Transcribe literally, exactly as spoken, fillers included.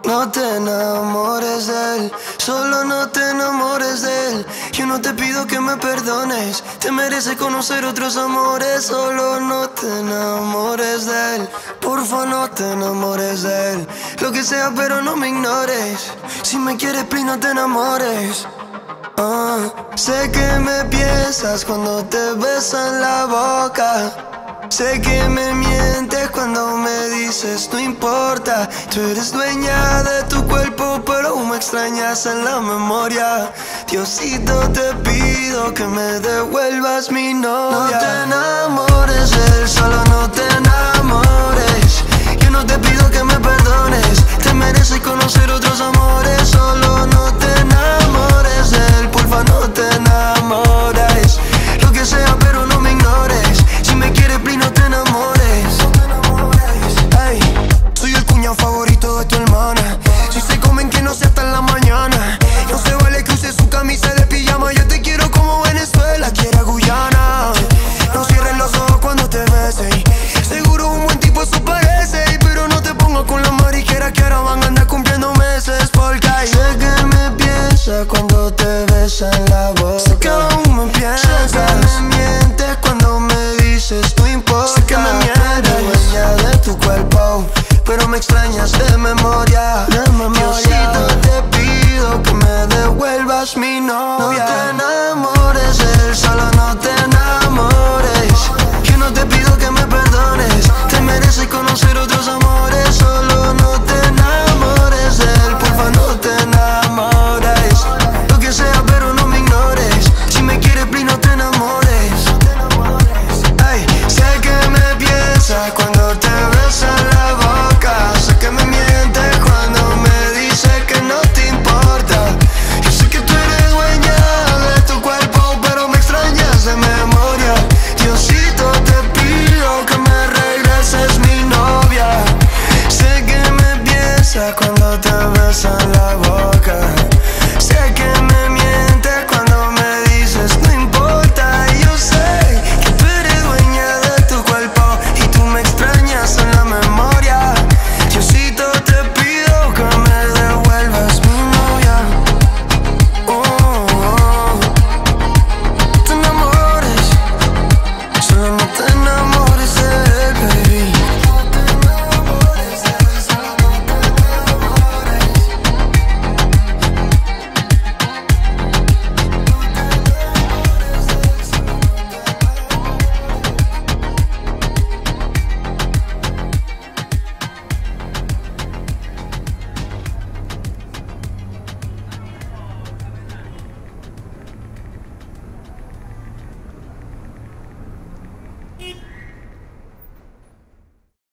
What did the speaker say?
No te enamores de él, solo no te enamores de él. Yo no te pido que me perdones, te mereces conocer otros amores. Solo no te enamores de él, porfa no te enamores de él. Lo que sea pero no me ignores, si me quieres please no te enamores. Ah, sé que me piensas cuando te beso en la boca. Sé que me mientes cuando me dices no importa. Tú eres dueña de tu cuerpo pero aún me extrañas en la memoria. Diosito te pido que me devuelvas mi novia. No te enamores de él, solo no te enamores. Yo no te pido que me perdones, te mereces conocer otros amores. Solo no te enamores de él, porfa no te enamores. Lo que sea pero no me ignores, si me quieres please no te enamores. Ey, soy el cuñado favorito de tu hermana. Si se comen que no sea hasta en la mañana. No se vale que use su camisa de pijama. Yo te quiero como Venezuela quiere a Guyana. No cierres los ojos cuando te bese, seguro un buen tipo eso parece. Pero no te pongas con las mariqueras que ahora van a andar cumpliendo meses. Porque sé que me piensas cuando te besan en la boca. Sé que aún me piensas, sé que me mientes cuando me dices no importa. Sé que me mientes, dueña de tu cuerpo pero me extrañas de memoria. De memoria. Diosito te pido que me devuelvas mi novia. No te enamores de él, solo no te enamores. Yo no te pido que me perdones, te mereces conocer otro